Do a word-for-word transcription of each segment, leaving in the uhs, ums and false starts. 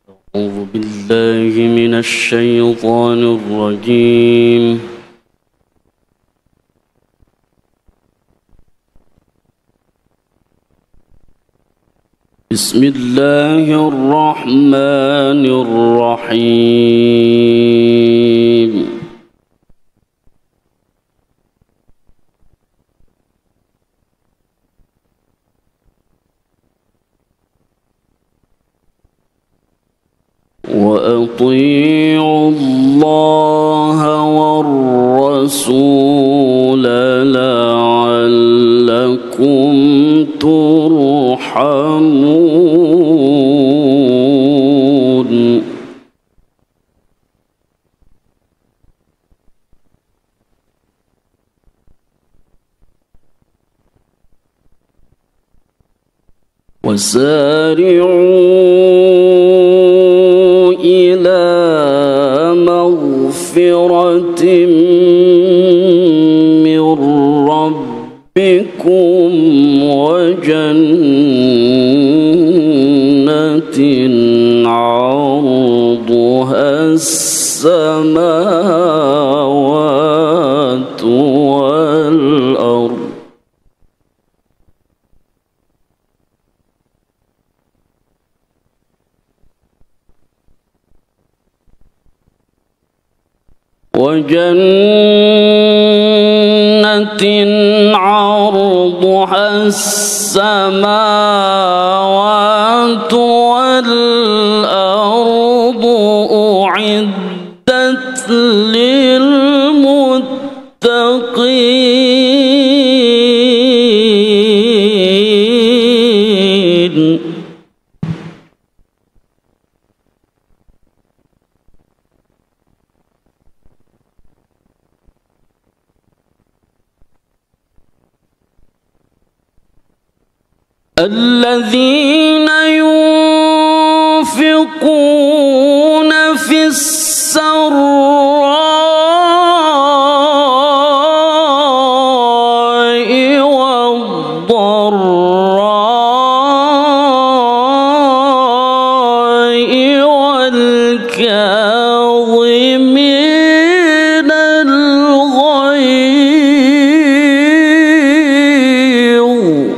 أعوذ بالله من الشيطان الرجيم. بسم الله الرحمن الرحيم. وأطيعوا الله والرسول لعلكم ترحمون. وسارعوا إلى مغفرة من ربكم وجنة عرضها السماوات والأرض وجنة عرضها السماوات والأرض أعدت للمتقين. الذين ينفقون في السراء والضراء والكاظمين الغيظ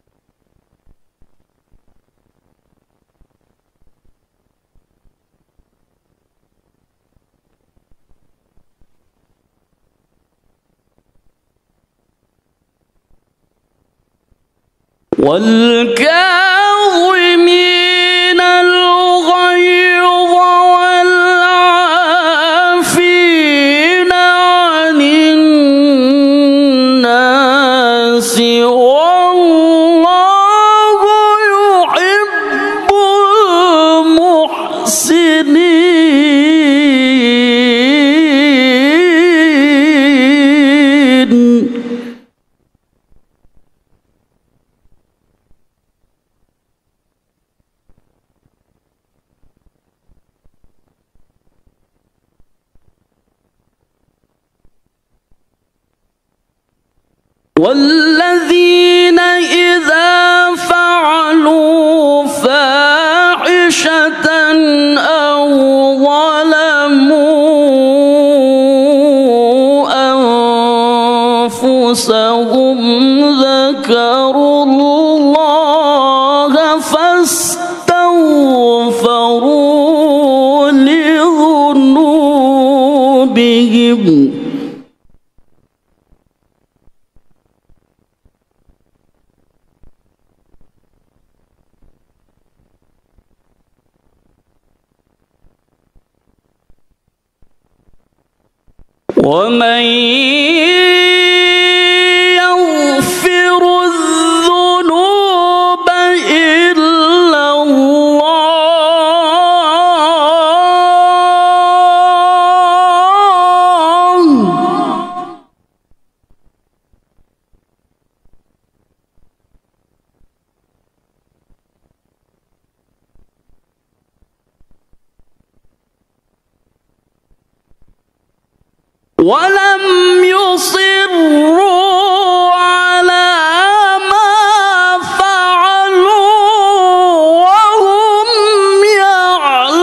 والكاظمين الغيظ والعافين عن الناس والله يحب المحسنين. والذين إذا فعلوا فاحشة أو ظلموا أنفسهم ذكروا الله فاستغفروا لذنوبهم ومن يغفر الذنوب إلا الله ولم يصروا على ما فعلوا وهم يعلمون.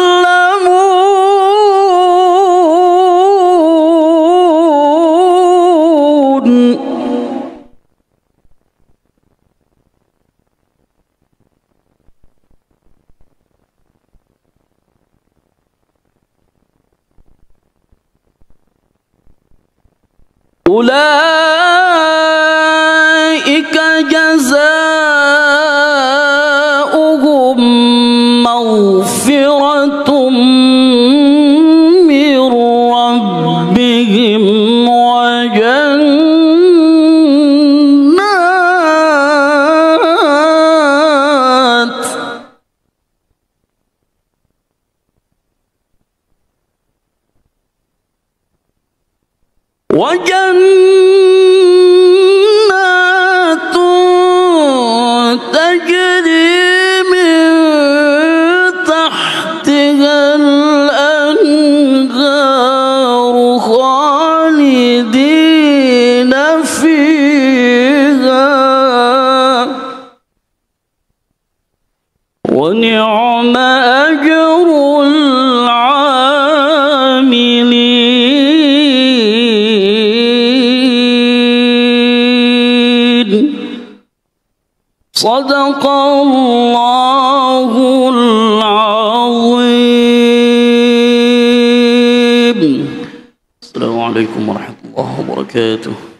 أولئك جزاؤهم مغفرة من ربهم وجنات وجنات تجري من تحتها الأنهار خالدين فيها ونعم أجر العاملين. صدق الله العظيم. السلام عليكم ورحمة الله وبركاته.